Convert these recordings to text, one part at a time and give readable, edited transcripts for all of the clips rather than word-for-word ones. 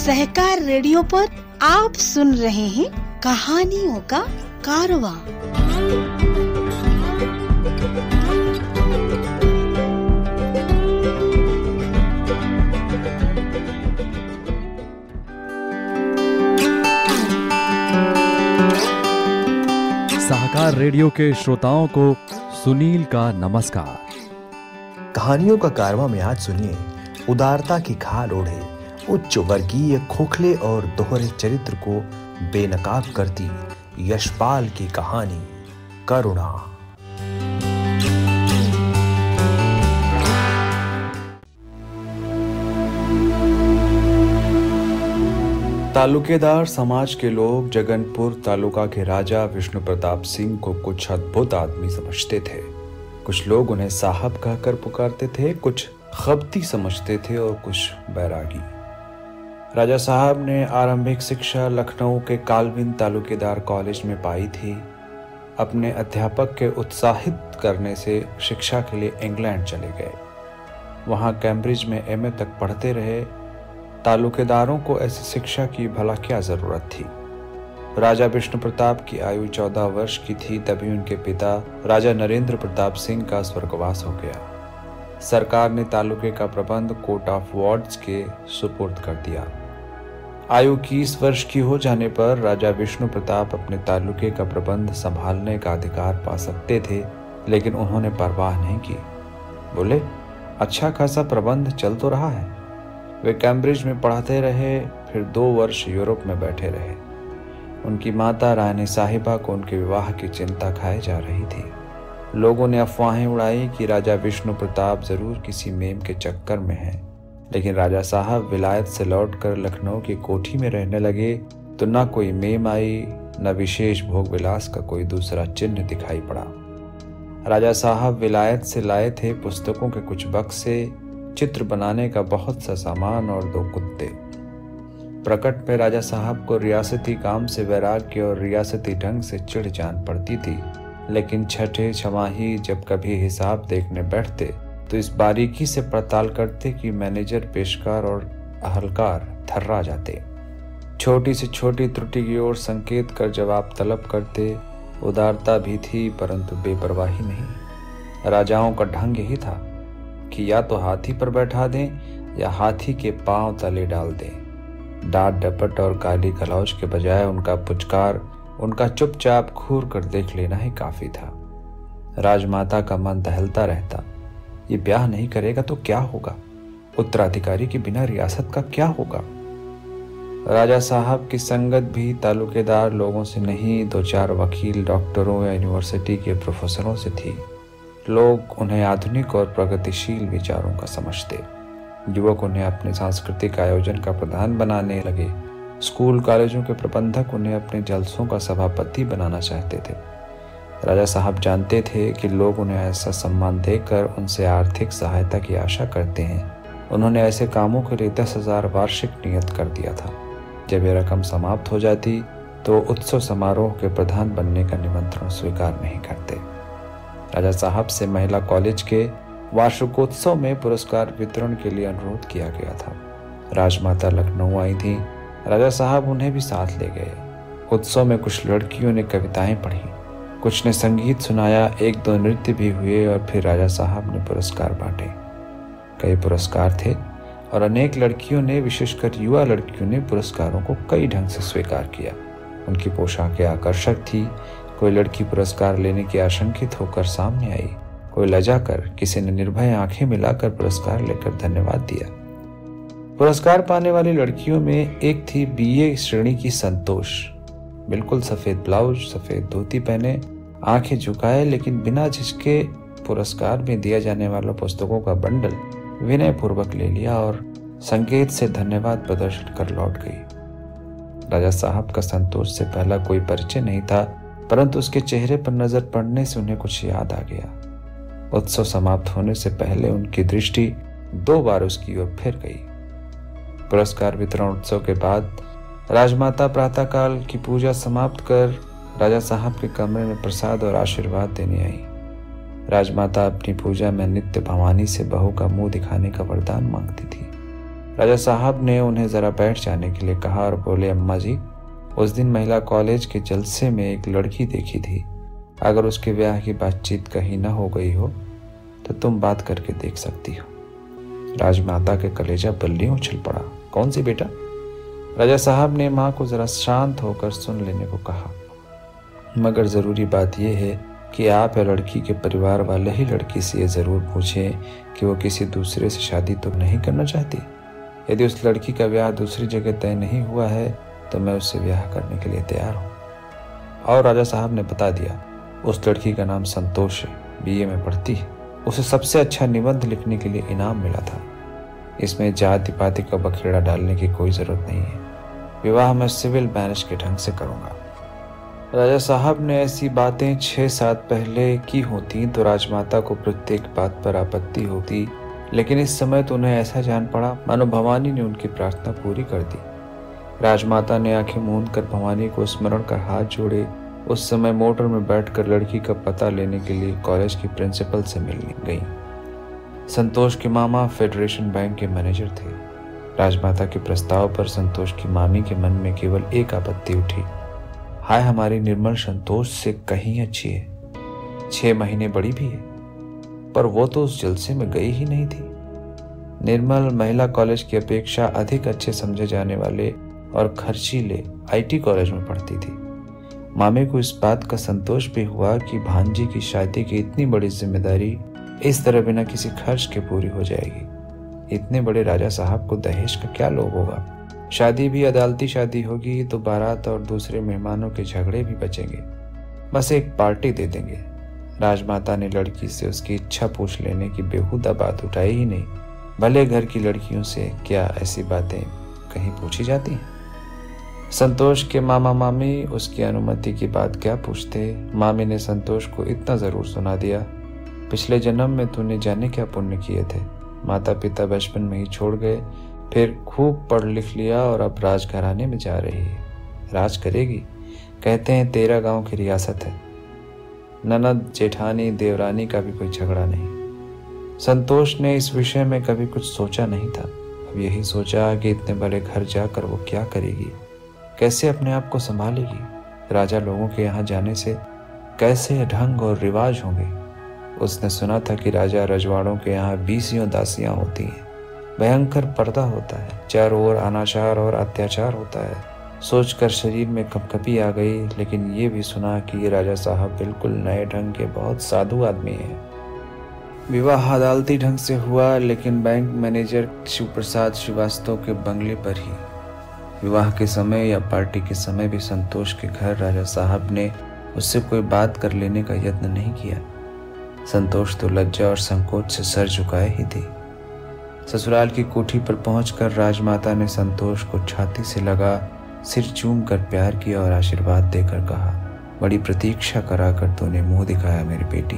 सहकार radio पर आप सुन रहे हैं कहानियों का कारवां। सहकार रेडियो के श्रोताओं को सुनील का नमस्कार। कहानियों का कारवां में आज सुनिए उदारता की खाल ओढ़े उच्च वर्गीय खोखले और दोहरे चरित्र को बेनकाब करती यशपाल की कहानी करुणा। तालुकेदार समाज के लोग जगनपुर तालुका के राजा विष्णु प्रताप सिंह को कुछ अद्भुत आदमी समझते थे। कुछ लोग उन्हें साहब कहकर पुकारते थे, कुछ खबती समझते थे और कुछ बैरागी। राजा साहब ने आरंभिक शिक्षा लखनऊ के काल्विन तालुकेदार कॉलेज में पाई थी। अपने अध्यापक के उत्साहित करने से शिक्षा के लिए इंग्लैंड चले गए। वहाँ कैम्ब्रिज में एमए तक पढ़ते रहे। तालुकेदारों को ऐसी शिक्षा की भला क्या जरूरत थी। राजा विष्णु प्रताप की आयु 14 वर्ष की थी तभी उनके पिता राजा नरेंद्र प्रताप सिंह का स्वर्गवास हो गया। सरकार ने तालुके का प्रबंध कोर्ट ऑफ वार्ड्स के सुपुर्द कर दिया। आयु 21 वर्ष की हो जाने पर राजा विष्णु प्रताप अपने तालुके का प्रबंध संभालने का अधिकार पा सकते थे, लेकिन उन्होंने परवाह नहीं की। बोले, अच्छा खासा प्रबंध चल तो रहा है। वे कैम्ब्रिज में पढ़ाते रहे, फिर 2 वर्ष यूरोप में बैठे रहे। उनकी माता रानी साहिबा को उनके विवाह की चिंता खाए जा रही थी। लोगों ने अफवाहें उड़ाई कि राजा विष्णु प्रताप जरूर किसी मेम के चक्कर में हैं, लेकिन राजा साहब विलायत से लौटकर लखनऊ की कोठी में रहने लगे तो न कोई मेम आई, न विशेष भोग विलास का कोई दूसरा चिन्ह दिखाई पड़ा। राजा साहब विलायत से लाए थे पुस्तकों के कुछ बक्से, चित्र बनाने का बहुत सा सामान और 2 कुत्ते। प्रकट में राजा साहब को रियासती काम से वैराग्य और रियासती ढंग से चिढ़ जान पड़ती थी, लेकिन छठे छमाही जब कभी हिसाब देखने बैठते तो इस बारीकी से पड़ताल करते कि मैनेजर, पेशकार और अहलकार थर्रा जाते। छोटी से छोटी त्रुटि की ओर संकेत कर जवाब तलब करते। उदारता भी थी परंतु बेपरवाही नहीं। राजाओं का ढंग यही था कि या तो हाथी पर बैठा दें या हाथी के पांव तले डाल दें। डांट डपट और काली कलौज के बजाय उनका पुचकार, उनका चुपचाप घूर कर देख लेना ही काफी था। राजमाता का मन दहलता रहता, ये ब्याह नहीं करेगा तो क्या होगा? उत्तराधिकारी के बिना रियासत का क्या होगा? राजा साहब की संगत भी तालुकेदार लोगों से नहीं, 2-4 वकील, डॉक्टरों या यूनिवर्सिटी के प्रोफेसरों से थी। लोग उन्हें आधुनिक और प्रगतिशील विचारों का समझते। युवक उन्हें अपने सांस्कृतिक आयोजन का प्रधान बनाने लगे। स्कूल कॉलेजों के प्रबंधक उन्हें अपने जलसों का सभापति बनाना चाहते थे। राजा साहब जानते थे कि लोग उन्हें ऐसा सम्मान देकर उनसे आर्थिक सहायता की आशा करते हैं। उन्होंने ऐसे कामों के लिए 10,000 वार्षिक नियत कर दिया था। जब यह रकम समाप्त हो जाती तो उत्सव समारोह के प्रधान बनने का निमंत्रण स्वीकार नहीं करते। राजा साहब से महिला कॉलेज के वार्षिकोत्सव में पुरस्कार वितरण के लिए अनुरोध किया गया था। राजमाता लखनऊ आई थी। राजा साहब उन्हें भी साथ ले गए। उत्सव में कुछ लड़कियों ने कविताएं पढ़ी, कुछ ने संगीत सुनाया, 1-2 नृत्य भी हुए और फिर राजा साहब ने पुरस्कार बांटे। कई पुरस्कार थे और अनेक लड़कियों ने, विशेषकर युवा लड़कियों ने पुरस्कारों को कई ढंग से स्वीकार किया। उनकी पोशाकें आकर्षक थी। कोई लड़की पुरस्कार लेने की आशंकित होकर सामने आई, कोई लजा कर, किसी ने निर्भय आंखें मिलाकर पुरस्कार लेकर धन्यवाद दिया। पुरस्कार पाने वाली लड़कियों में एक थी बीए श्रेणी की संतोष। बिल्कुल सफेद ब्लाउज, सफेद धोती पहने, आंखें झुकाए, लेकिन बिना झिझके पुरस्कार में दिया जाने वाला पुस्तकों का बंडल विनय पूर्वक ले लिया और संकेत से धन्यवाद प्रदर्शित कर लौट गई। राजा साहब का संतोष से पहला कोई परिचय नहीं था, परंतु उसके चेहरे पर नजर पड़ने से उन्हें कुछ याद आ गया। उत्सव समाप्त होने से पहले उनकी दृष्टि 2 बार उसकी ओर फिर गई। पुरस्कार वितरण उत्सव के बाद राजमाता प्रातःकाल की पूजा समाप्त कर राजा साहब के कमरे में प्रसाद और आशीर्वाद देने आई। राजमाता अपनी पूजा में नित्य भवानी से बहू का मुंह दिखाने का वरदान मांगती थी। राजा साहब ने उन्हें जरा बैठ जाने के लिए कहा और बोले, अम्मा जी, उस दिन महिला कॉलेज के जलसे में एक लड़की देखी थी। अगर उसके ब्याह की बातचीत कहीं न हो गई हो तो तुम बात करके देख सकती हो। राजमाता के कलेजा बल्ली उछल पड़ा। कौन सी बेटा? राजा साहब ने माँ को जरा शांत होकर सुन लेने को कहा। मगर जरूरी बात यह है कि आप या लड़की के परिवार वाले ही लड़की से ये जरूर पूछें कि वो किसी दूसरे से शादी तो नहीं करना चाहती। यदि उस लड़की का ब्याह दूसरी जगह तय नहीं हुआ है तो मैं उससे ब्याह करने के लिए तैयार हूँ। और राजा साहब ने बता दिया, उस लड़की का नाम संतोष है, बीए में पढ़ती है। उसे सबसे अच्छा निबंध लिखने के लिए इनाम मिला था। इसमें जाति पाति का बखेड़ा डालने की कोई जरूरत नहीं है। विवाह मैं सिविल मैरिज के ढंग से करूंगा। राजा साहब ने ऐसी बातें 6 साल पहले की होती तो राजमाता को प्रत्येक बात पर आपत्ति होती, लेकिन इस समय तो उन्हें ऐसा जान पड़ा मानो भवानी ने उनकी प्रार्थना पूरी कर दी। राजमाता ने आंखें मूंद कर भवानी को स्मरण कर हाथ जोड़े। उस समय मोटर में बैठकर लड़की का पता लेने के लिए कॉलेज की प्रिंसिपल से मिलने गई। संतोष के मामा फेडरेशन बैंक के मैनेजर थे। राजमाता के प्रस्ताव पर संतोष की मामी के मन में केवल एक आपत्ति उठी, हाय हमारी निर्मल संतोष से कहीं अच्छी है, 6 महीने बड़ी भी है, पर वो तो उस जलसे में गई ही नहीं थी। निर्मल महिला कॉलेज की अपेक्षा अधिक अच्छे समझे जाने वाले और खर्चीले आईटी कॉलेज में पढ़ती थी। मामे को इस बात का संतोष भी हुआ कि भांजी की शादी की इतनी बड़ी जिम्मेदारी इस तरह बिना किसी खर्च के पूरी हो जाएगी। इतने बड़े राजा साहब को दहेज का क्या लोभ होगा। शादी भी अदालती शादी होगी तो बारात और दूसरे मेहमानों के झगड़े भी बचेंगे। बस एक पार्टी दे देंगे। राजमाता ने लड़की से उसकी इच्छा पूछ लेने की बेहुदा बात उठाई ही नहीं। भले घर की लड़कियों से क्या ऐसी बातें कहीं पूछी जाती हैं। संतोष के मामा मामी उसकी अनुमति की बात क्या पूछते। मामी ने संतोष को इतना जरूर सुना दिया, पिछले जन्म में तूने जाने क्या पुण्य किए थे। माता पिता बचपन में ही छोड़ गए, फिर खूब पढ़ लिख लिया और अब राजघराने में जा रही है। राज करेगी, कहते हैं 13 गांव की रियासत है। ननद जेठानी देवरानी का भी कोई झगड़ा नहीं। संतोष ने इस विषय में कभी कुछ सोचा नहीं था। अब यही सोचा कि इतने बड़े घर जाकर वो क्या करेगी, कैसे अपने आप को संभालेगी। राजा लोगों के यहाँ जाने से कैसे ढंग और रिवाज होंगे। उसने सुना था कि राजा रजवाड़ों के यहाँ 20 दासियां होती हैं। भयंकर पर्दा होता है, चारों ओर अनाचार और अत्याचार होता है। सोचकर शरीर में कंपकपी आ गई, लेकिन ये भी सुना कि ये राजा साहब बिल्कुल नए ढंग के बहुत साधु आदमी हैं। विवाह अदालती ढंग से हुआ, लेकिन बैंक मैनेजर शिवप्रसाद श्रीवास्तव के बंगले पर ही। विवाह के समय या पार्टी के समय भी संतोष के घर राजा साहब ने उससे कोई बात कर लेने का यत्न नहीं किया। संतोष तो लज्जा और संकोच से सर झुकाए ही थी। ससुराल की कोठी पर पहुंचकर राजमाता ने संतोष को छाती से लगा सिर चूम कर प्यार किया और आशीर्वाद देकर कहा, बड़ी प्रतीक्षा कराकर तूने मुंह दिखाया मेरी बेटी।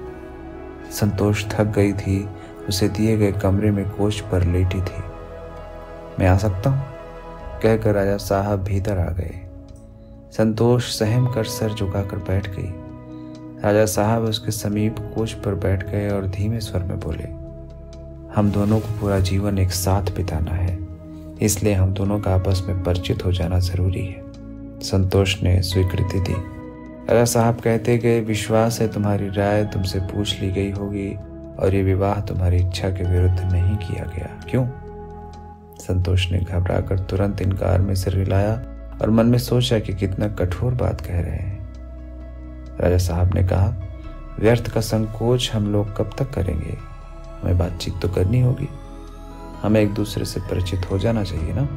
संतोष थक गई थी। उसे दिए गए कमरे में कोच पर लेटी थी। मैं आ सकता हूँ, कहकर राजा साहब भीतर आ गए। संतोष सहम कर सर झुकाकर बैठ गई। राजा साहब उसके समीप कोच पर बैठ गए और धीमे स्वर में बोले, हम दोनों को पूरा जीवन एक साथ बिताना है, इसलिए हम दोनों का आपस में परिचित हो जाना जरूरी है। संतोष ने स्वीकृति दी। राजा साहब कहते गए, विश्वास है तुम्हारी राय तुमसे पूछ ली गई होगी और ये विवाह तुम्हारी इच्छा के विरुद्ध नहीं किया गया, क्यों? संतोष ने घबराकर तुरंत इनकार में सिर हिलाया और मन में सोचा कि कितना कठोर बात कह रहे हैं। राजा साहब ने कहा, व्यर्थ का संकोच हम लोग कब तक करेंगे? हमें बातचीत तो करनी होगी, हमें एक दूसरे से परिचित हो जाना चाहिए ना।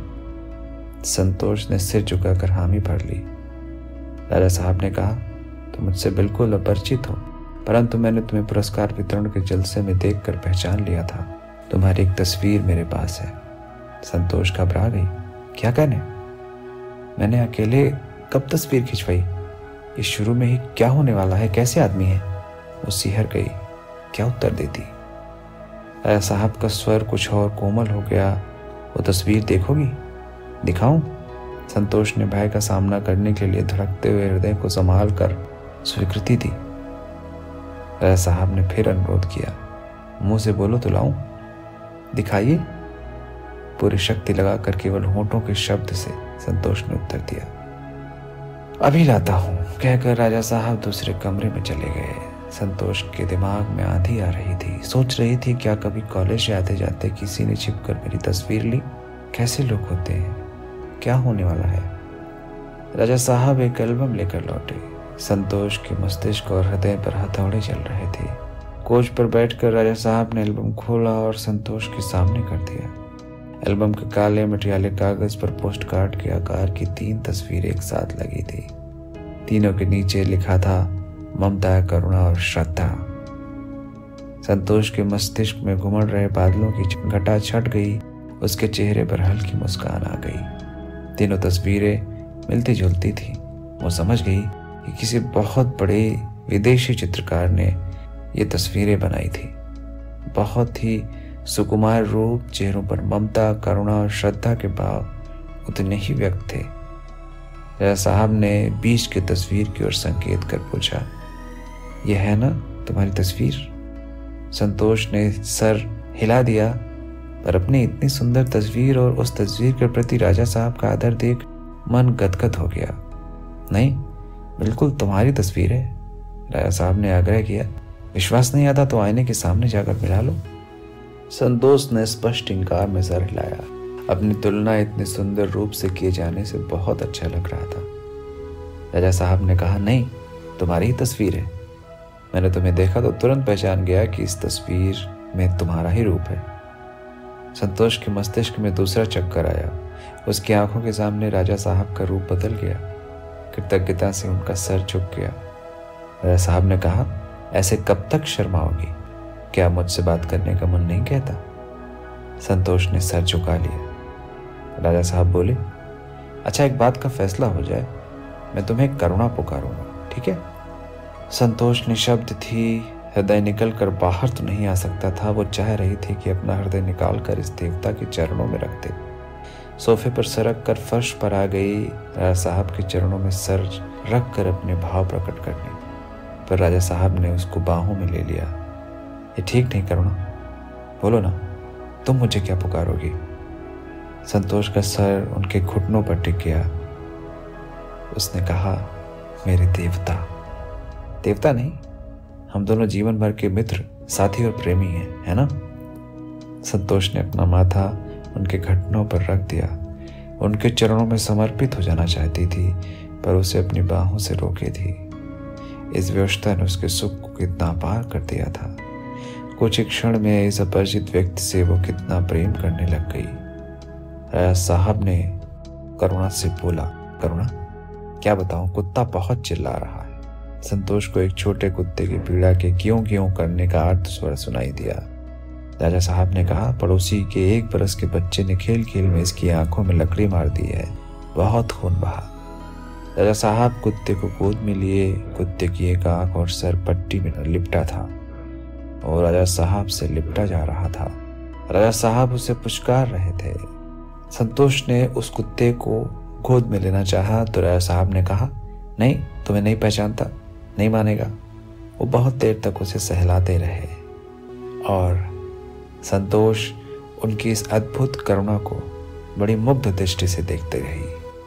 संतोष ने सिर झुकाकर हामी भर ली। राजा साहब ने कहा, तुम मुझसे बिल्कुल अपरिचित हो, परंतु मैंने तुम्हें पुरस्कार वितरण के जलसे में देखकर पहचान लिया था। तुम्हारी एक तस्वीर मेरे पास है। संतोष घबरा गई। क्या कहने? मैंने अकेले कब तस्वीर खिंचवाई? इस शुरू में ही क्या होने वाला है? कैसे आदमी है? वो सिहर गई। क्या उत्तर देती? राजा साहब का स्वर कुछ और कोमल हो गया। वो तस्वीर देखोगी? दिखाऊं? संतोष ने भय का सामना करने के लिए धड़कते हुए हृदय को संभाल कर स्वीकृति दी। राजा साहब ने फिर अनुरोध किया, मुंह से बोलो तो लाऊं? दिखाइए। पूरी शक्ति लगाकर केवल होंठों के शब्द से संतोष ने उत्तर दिया, अभी लाता हूँ, कहकर राजा साहब दूसरे कमरे में चले गए। संतोष के दिमाग में आंधी आ रही थी। सोच रही थी, क्या कभी कॉलेज से आते जाते किसी ने छिपकर मेरी तस्वीर ली? कैसे लोग होते हैं? क्या होने वाला है? राजा साहब एक एल्बम लेकर लौटे। संतोष के मस्तिष्क और हृदय पर हथौड़े चल रहे थे। कोच पर बैठकर राजा साहब ने एल्बम खोला और संतोष के सामने कर दिया। एल्बम के काले मटियाले कागज पर पोस्ट कार्ड के आकार की 3 तस्वीरें एक साथ लगी थी। तीनों के नीचे लिखा था ममता, करुणा और श्रद्धा। संतोष के मस्तिष्क में घुमड़ रहे बादलों की घटा छट गई। उसके चेहरे पर हल्की मुस्कान आ गई। तीनों तस्वीरें मिलती जुलती थी। वो समझ गई कि किसी बहुत बड़े विदेशी चित्रकार ने ये तस्वीरें बनाई थी। बहुत ही सुकुमार रूप, चेहरों पर ममता, करुणा और श्रद्धा के भाव उतने ही व्यक्त थे। राजा साहब ने बीच की तस्वीर की ओर संकेत कर पूछा, यह है ना तुम्हारी तस्वीर? संतोष ने सर हिला दिया, पर अपनी इतनी सुंदर तस्वीर और उस तस्वीर के प्रति राजा साहब का आदर देख मन गदगद हो गया। नहीं, बिल्कुल तुम्हारी तस्वीर है, राजा साहब ने आग्रह किया। विश्वास नहीं आता तो आईने के सामने जाकर मिला लो। संतोष ने स्पष्ट इंकार में सर हिलाया। अपनी तुलना इतने सुंदर रूप से किए जाने से बहुत अच्छा लग रहा था। राजा साहब ने कहा, नहीं, तुम्हारी ही तस्वीर है। मैंने तुम्हें देखा तो तुरंत पहचान गया कि इस तस्वीर में तुम्हारा ही रूप है। संतोष के मस्तिष्क में दूसरा चक्कर आया। उसकी आंखों के सामने राजा साहब का रूप बदल गया। कृतज्ञता से उनका सर झुक गया। राजा साहब ने कहा, ऐसे कब तक शर्माओगी? क्या मुझसे बात करने का मन नहीं कहता? संतोष ने सर झुका लिया। राजा साहब बोले, अच्छा, एक बात का फैसला हो जाए, मैं तुम्हें करुणा पुकारूंगा, ठीक है? संतोष निशब्द थी। हृदय निकल कर बाहर तो नहीं आ सकता था। वो चाह रही थी कि अपना हृदय निकाल कर इस देवता के चरणों में रख दे। सोफे पर सरक कर फर्श पर आ गई। राजा साहब के चरणों में सर रख कर अपने भाव प्रकट करने पर राजा साहब ने उसको बाहों में ले लिया। ये ठीक नहीं करुणा, बोलो ना, तुम मुझे क्या पुकारोगी? संतोष का सर उनके घुटनों पर टिक गया। उसने कहा, मेरे देवता। देवता नहीं, हम दोनों जीवन भर के मित्र, साथी और प्रेमी हैं, है ना? संतोष ने अपना माथा उनके घुटनों पर रख दिया। उनके चरणों में समर्पित हो जाना चाहती थी, पर उसे अपनी बाहों से रोके थी। इस व्यवस्था ने उसके सुख को कितना पार कर दिया था। कुछ एक क्षण में इस अपरिचित व्यक्ति से वो कितना प्रेम करने लग गई। राजा साहब ने करुणा से बोला, करुणा, क्या बताऊं, कुत्ता बहुत चिल्ला रहा है। संतोष को एक छोटे कुत्ते की पीड़ा के क्यों क्यों करने का अर्थ स्वर सुनाई दिया। राजा साहब ने कहा, पड़ोसी के 1 बरस के बच्चे ने खेल खेल में इसकी आंखों में लकड़ी मार दी है, बहुत खून बहा। राजा साहब कुत्ते को गोद में लिए। कुत्ते की एक आंख और सर पट्टी में लिपटा था और राजा साहब से लिपटा जा रहा था। राजा साहब उसे पुचकार रहे थे। संतोष ने उस कुत्ते को गोद में लेना चाहा तो राजा साहब ने कहा, नहीं, तुम्हें नहीं पहचानता, नहीं मानेगा। वो बहुत देर तक उसे सहलाते रहे और संतोष उनकी इस अद्भुत करुणा को बड़ी मुग्ध दृष्टि से देखते रही।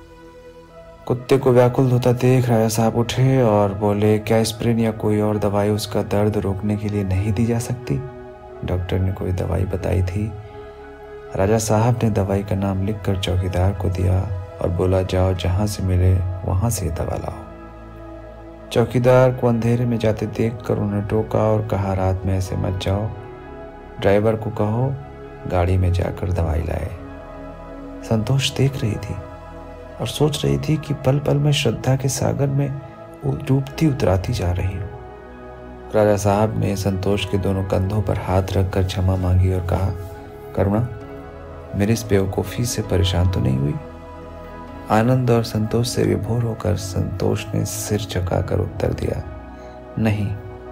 कुत्ते को व्याकुल होता देख राजा साहब उठे और बोले, क्या एस्प्रिन या कोई और दवाई उसका दर्द रोकने के लिए नहीं दी जा सकती? डॉक्टर ने कोई दवाई बताई थी। राजा साहब ने दवाई का नाम लिखकर चौकीदार को दिया और बोला, जाओ, जहां से मिले वहां से दवा लाओ। चौकीदार को अंधेरे में जाते देखकर उन्हें टोका और कहा, रात में ऐसे मत जाओ, ड्राइवर को कहो गाड़ी में जाकर दवाई लाए। संतोष देख रही थी और सोच रही थी कि पल पल में श्रद्धा के सागर में वो डूबती उतराती जा रही हो। राजा साहब ने संतोष के दोनों कंधों पर हाथ रखकर क्षमा मांगी और कहा, करुणा, मेरी इस बेवकूफ़ी से परेशान तो नहीं हुई? आनंद और संतोष से विभोर होकर संतोष ने सिर झुकाकर उत्तर दिया, नहीं।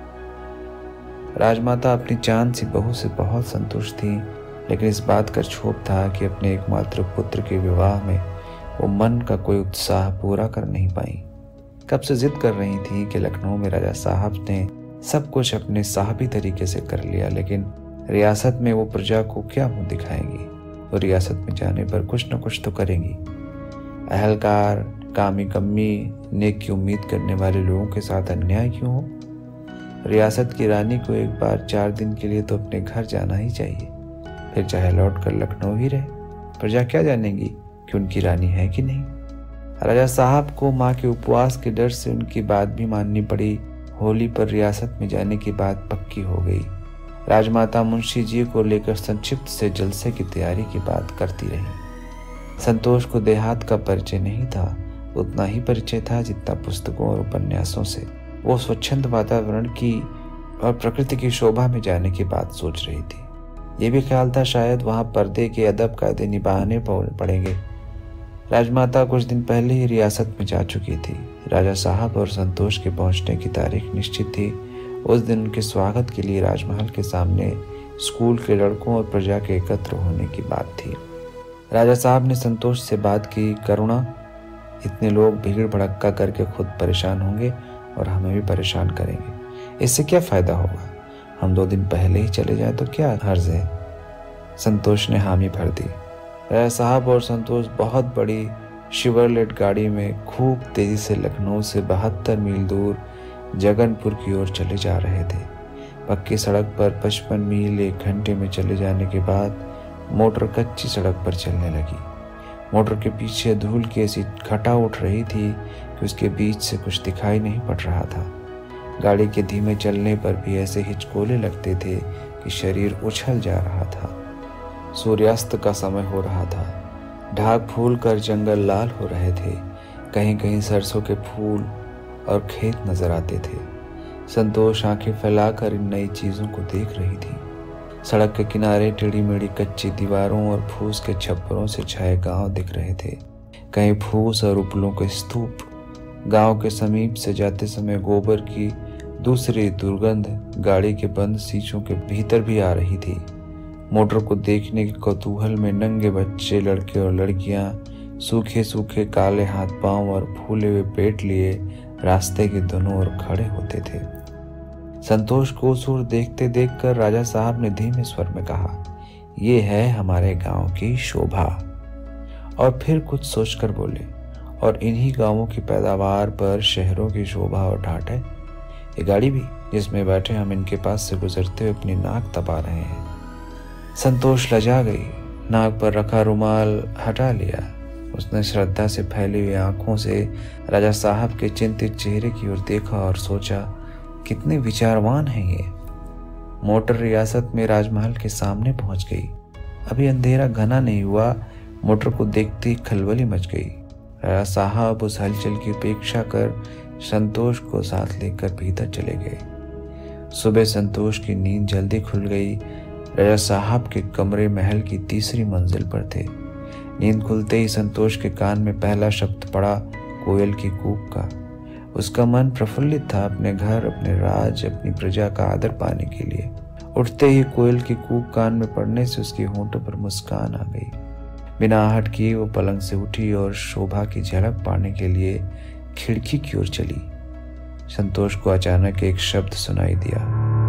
राजमाता अपनी चांद सी बहू से बहुत संतुष्ट थी, लेकिन इस बात का क्षोभ था कि अपने एकमात्र पुत्र के विवाह में वो मन का कोई उत्साह पूरा कर नहीं पाई। कब से जिद कर रही थी कि लखनऊ में राजा साहब ने सब कुछ अपने साहबी तरीके से कर लिया, लेकिन रियासत में वो प्रजा को क्या मुंह दिखाएंगी। वो रियासत में जाने पर कुछ न कुछ तो करेंगी। अहलकार, कामी कम्मी, नेक की उम्मीद करने वाले लोगों के साथ अन्याय क्यों हो? रियासत की रानी को एक बार 4 दिन के लिए तो अपने घर जाना ही चाहिए, फिर चाहे लौट कर लखनऊ ही रहे। प्रजा क्या जानेगी कि उनकी रानी है कि नहीं। राजा साहब को माँ के उपवास के डर से उनकी बात भी माननी पड़ी। होली पर रियासत में जाने की बात पक्की हो गई। राजमाता मुंशी जी को लेकर संक्षिप्त से जलसे की तैयारी की बात करती रही। संतोष को देहात का परिचय नहीं था, उतना ही परिचय था जितना पुस्तकों और उपन्यासों से। वो स्वच्छंद वातावरण की और प्रकृति की शोभा में जाने की बात सोच रही थी। ये भी ख्याल था शायद वहां पर्दे के अदब कायदे निभाने पड़ेंगे। राजमाता कुछ दिन पहले ही रियासत में जा चुकी थी। राजा साहब और संतोष के पहुंचने की तारीख निश्चित थी। उस दिन उनके स्वागत के लिए राजमहल के सामने स्कूल के लड़कों और प्रजा के एकत्र होने की बात थी। राजा साहब ने संतोष से बात की, करुणा, इतने लोग भीड़ भड़क्का करके खुद परेशान होंगे और हमें भी परेशान करेंगे, इससे क्या फायदा होगा? हम 2 दिन पहले ही चले जाएं तो क्या हर्ज है? संतोष ने हामी भर दी। राजा साहब और संतोष बहुत बड़ी शिवरलेट गाड़ी में खूब तेजी से लखनऊ से 72 मील दूर जगनपुर की ओर चले जा रहे थे। पक्की सड़क पर 55 मील 1 घंटे में चले जाने के बाद मोटर कच्ची सड़क पर चलने लगी। मोटर के पीछे धूल की ऐसी घटा उठ रही थी कि उसके बीच से कुछ दिखाई नहीं पड़ रहा था। गाड़ी के धीमे चलने पर भी ऐसे हिचकोले लगते थे कि शरीर उछल जा रहा था। सूर्यास्त का समय हो रहा था। ढाक फूल कर जंगल लाल हो रहे थे। कहीं कहीं सरसों के फूल और खेत नजर आते थे। संतोष आंखें फैलाकर इन नई चीजों को देख रही थी। सड़क के किनारे टेढ़ी मेढ़ी कच्ची दीवारों और फूस के छप्परों से छाए गांव दिख रहे थे। कहीं फूस और उपलों के स्तूप। गांव के समीप से जाते समय गोबर की दूसरी दुर्गंध गाड़ी के बंद शीशों के भीतर भी आ रही थी। मोटर को देखने के कौतूहल में नंगे बच्चे, लड़के और लड़कियां सूखे सूखे काले हाथ पांव और फूले हुए पेट लिए रास्ते के दोनों ओर खड़े होते थे। संतोष को उस ओर देखते देखकर राजा साहब ने धीमे स्वर में कहा, ये है हमारे गांव की शोभा। और फिर कुछ सोचकर बोले, और इन्हीं गांवों की पैदावार पर शहरों की शोभा और ठाट है। ये गाड़ी भी जिसमें बैठे हम इनके पास से गुजरते हुए अपनी नाक तपा रहे हैं। संतोष लजा गई। नाक पर रखा रुमाल हटा लिया। उसने श्रद्धा से फैली हुई आंखों से राजा साहब के चिंतित चेहरे की ओर देखा और सोचा, कितने विचारवान हैं ये। मोटर रियासत में राजमहल के सामने पहुंच गई। अभी अंधेरा घना नहीं हुआ। मोटर को देखते ही खलबली मच गई। राजा साहब उस हलचल की उपेक्षा कर संतोष को साथ लेकर भीतर चले गए। सुबह संतोष की नींद जल्दी खुल गई। राजा साहब के कमरे महल की 3री मंजिल पर थे। नींद खुलते ही संतोष के कान में पहला शब्द पड़ा, कोयल की कूक का। उसका मन प्रफुल्लित था अपने घर, अपने राज, अपनी प्रजा का आदर पाने के लिए। उठते ही कोयल की कूक कान में पड़ने से उसके होंठों पर मुस्कान आ गई। बिना आहट किए वो पलंग से उठी और शोभा की झलक पाने के लिए खिड़की की ओर चली। संतोष को अचानक एक शब्द सुनाई दिया,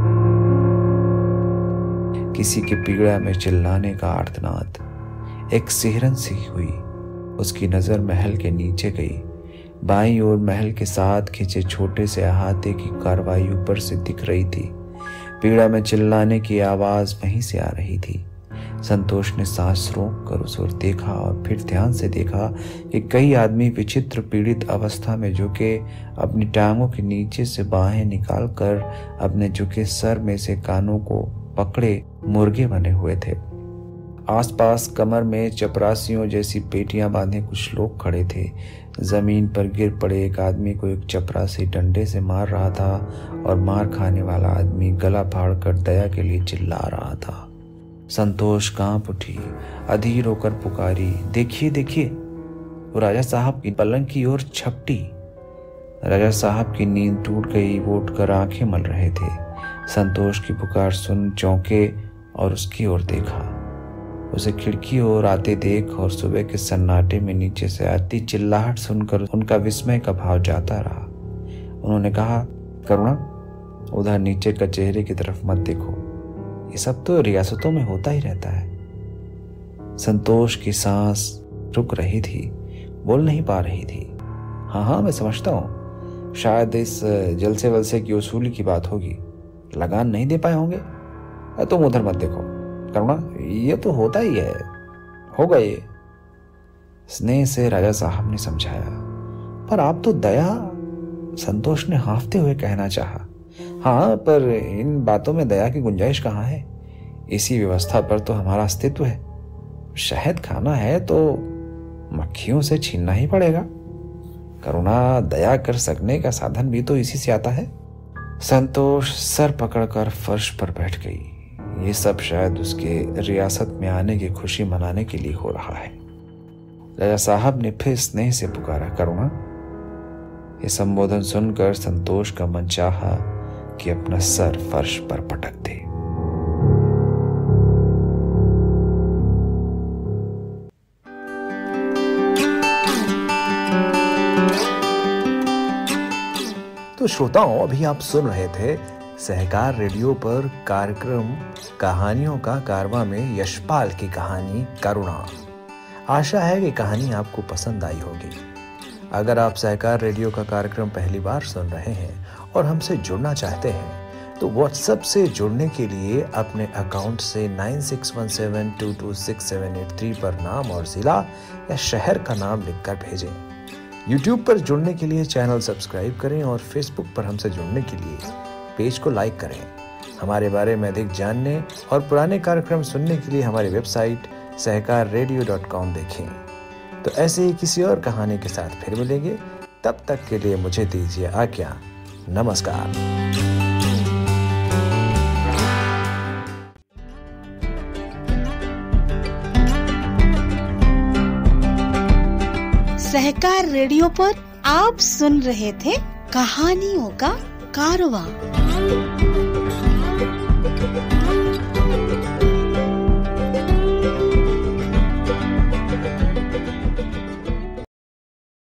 किसी के पीड़ा में चिल्लाने का आर्तनाद। एक सिहरन सी हुई। उसकी नजर महल के नीचे गई। बाईं ओर महल के साथ खिंचे छोटे से अहाते की कार्रवाई ऊपर से दिख रही थी। पीड़ा में चिल्लाने की आवाज वहीं से आ रही थी। संतोष ने सांस रोक कर उस ओर देखा और फिर ध्यान से देखा कि कई आदमी विचित्र पीड़ित अवस्था में झुके अपनी टांगों के नीचे से बाहें निकालकर अपने झुके सर में से कानों को पकड़े मुर्गे बने हुए थे। आसपास कमर में चपरासियों जैसी पेटियां बांधे कुछ लोग खड़े थे। जमीन पर गिर पड़े एक आदमी को एक चपरासी डंडे से मार रहा था और मार खाने वाला आदमी गला फाड़कर दया के लिए चिल्ला रहा था। संतोष कांप उठी, अधीर होकर पुकारी, देखिए देखिए। वो राजा साहब की पलंग की ओर झपटी। राजा साहब की नींद टूट गई। वो उठकर आंखें मल रहे थे। संतोष की पुकार सुन चौंके और उसकी ओर देखा। उसे खिड़की ओर आते देख और सुबह के सन्नाटे में नीचे से आती चिल्लाहट सुनकर उनका विस्मय का भाव जाता रहा। उन्होंने कहा, करुणा, उधर नीचे कचहरे की तरफ मत देखो, ये सब तो रियासतों में होता ही रहता है। संतोष की सांस रुक रही थी, बोल नहीं पा रही थी। हाँ, मैं समझता हूँ, शायद इस जलसे वलसे की वसूली की बात होगी, लगान नहीं दे पाए होंगे। तुम उधर मत देखो करुणा, ये तो होता ही है, होगा ये, स्नेह से राजा साहब ने समझाया। पर आप तो दया, संतोष ने हाँफते हुए कहना चाहा। हाँ, पर इन बातों में दया की गुंजाइश कहाँ है? इसी व्यवस्था पर तो हमारा अस्तित्व है। शहद खाना है तो मक्खियों से छीनना ही पड़ेगा। करुणा, दया कर सकने का साधन भी तो इसी से आता है। संतोष सर पकड़कर फर्श पर बैठ गई। ये सब शायद उसके रियासत में आने की खुशी मनाने के लिए हो रहा है। राजा साहब ने फिर स्नेह से पुकारा, करुणा। ये संबोधन सुनकर संतोष का मन चाहा कि अपना सर फर्श पर पटक दे। तो श्रोताओं, अभी आप सुन रहे थे सहकार रेडियो पर कार्यक्रम कहानियों का कारवां में यशपाल की कहानी करुणा। आशा है कि कहानी आपको पसंद आई होगी। अगर आप सहकार रेडियो का कार्यक्रम पहली बार सुन रहे हैं और हमसे जुड़ना चाहते हैं तो व्हाट्सएप से जुड़ने के लिए अपने अकाउंट से 9617226783 पर नाम और जिला या शहर का नाम लिखकर भेजें। यूट्यूब पर जुड़ने के लिए चैनल सब्सक्राइब करें और फेसबुक पर हमसे जुड़ने के लिए पेज को लाइक करें। हमारे बारे में अधिक जानने और पुराने कार्यक्रम सुनने के लिए हमारी वेबसाइट सहकाररेडियो.com देखें। तो ऐसे ही किसी और कहानी के साथ फिर मिलेंगे। तब तक के लिए मुझे दीजिए आज्ञा। नमस्कार। सहकार रेडियो पर आप सुन रहे थे कहानियों का कारवां।